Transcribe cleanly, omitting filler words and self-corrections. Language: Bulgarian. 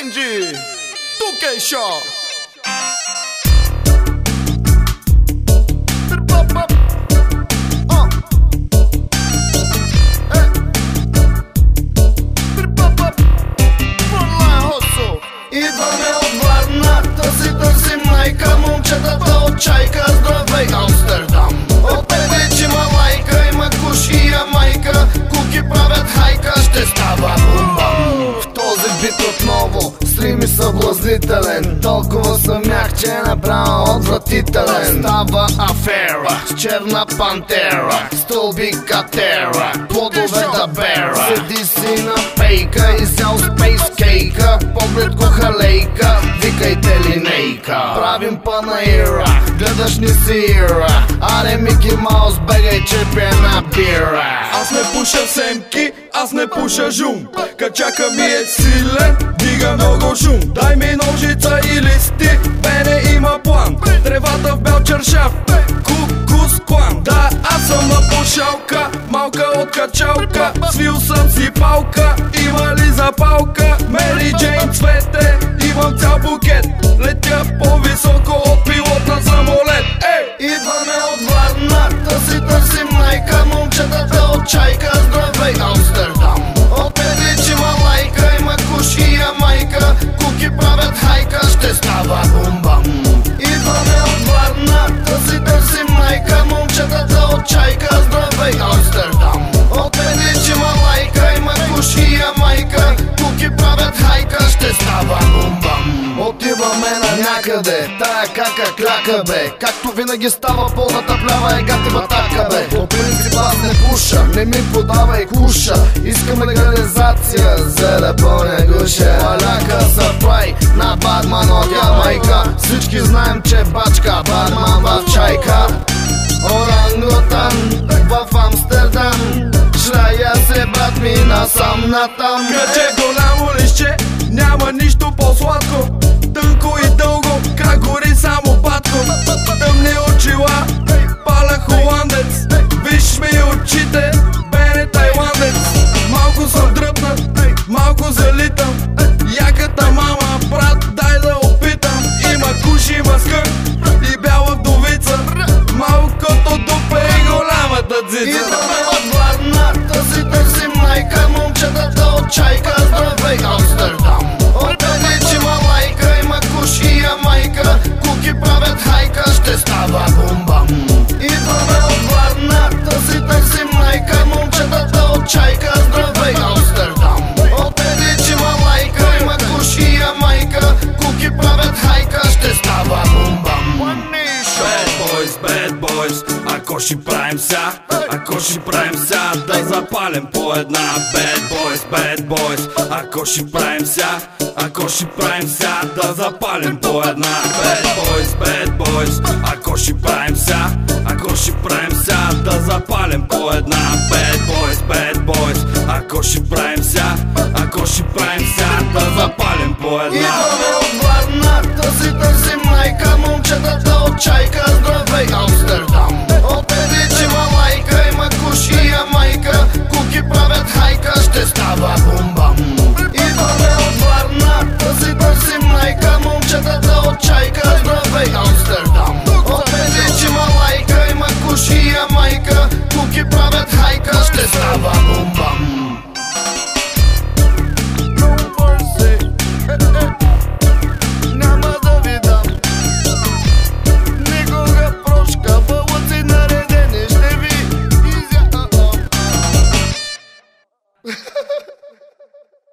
Benji, tu Show. Идваме от Варна, търси майка, момчетата от Чайка, здравей Амстердам. От Певичи малайка, има куш и ямайка, куки правят хайка, ще става бумбам. В този бит отново стрим и съблазнителен, толкова съм мях, че е направо отвратителен. Става афера с черна пантера, стълби катера, плодове да бера. Седи си на пейка, изял спейс кейка, поглед го халейка, викайте линейка. Правим панаира, гледаш ни си ира, аре Мики Маус, бегай, чепи една бира. Аз не пуша семки, аз не пуша жум, качака ми е силен, дига много шум. Дай ми ножица и листи, бене има план, тревата в бял чершав, кукус клан. Да, аз съм на пушалка, малка от качалка, свил съм си палка, има ли запалка? Мери Джейн цвете, имам цял букет, летя по-високо от пилот на самолет. Идваме от Варна, търси майка, момчетата от Чайка, здравей Амстердам. От Певичи малайка, има куш и ямайка, куки правят хайка, ще става бумбам. Идваме от Варна, търси майка, момчетата от Чайка, здравей Амстердам. От Певичи малайка, има куш и ямайка, куки правят хайка, ще става бумбам. Отиваме на някъде, тая кака кляка бе, както винаги става пълната плява, егати батака бе. По принцип аз не пуша, не ми подавай куша, искам легализация, за да пълня гуша. Паляка са прай на Батман от Ямайка, всички знаем, че бачка Батман в Чайка. Орангутан в Амстердам, шрая се брат ми насам натам. Каче голямо лище, няма нищо по-сладко, тънко и дълго, как гори само батко. Тъмни очила, паля холандец, виж ми очите, бене тайландец. Малко съм дръпнат, малко залитам, яката мама, брат, дай да опитам. Има куш, има скър и бяла вдовица, малкото дупе и голямата дзица. Идваме от Варна, търси майка, момчетата от Чайка, здравей Амстердам. От Певичи малайка, има куш и ямайка, куки правят хайка, ще става бумбам. Идваме от Варна, търси майка, момчетата от Чайка, здравей Амстердам. От Певичи малайка, има куш и ямайка, куки правят хайка, ще става бумбам. Bad boys, ако ще правим ся, да запалим по една. Bad boys, ако ще правим ся, да запалим по една. Bad boys, ако ще правим ся, да запалим по една. Bad boys, ако ще правим ся, да запалим по една. Идваме от Варна, търси майка, момчетата от Чайка, здравей Амстердам. От Певичи малайка, има куш и ямайка, куки правят хайка, ще става бумбам. Идваме от Варна, търси майка, момчетата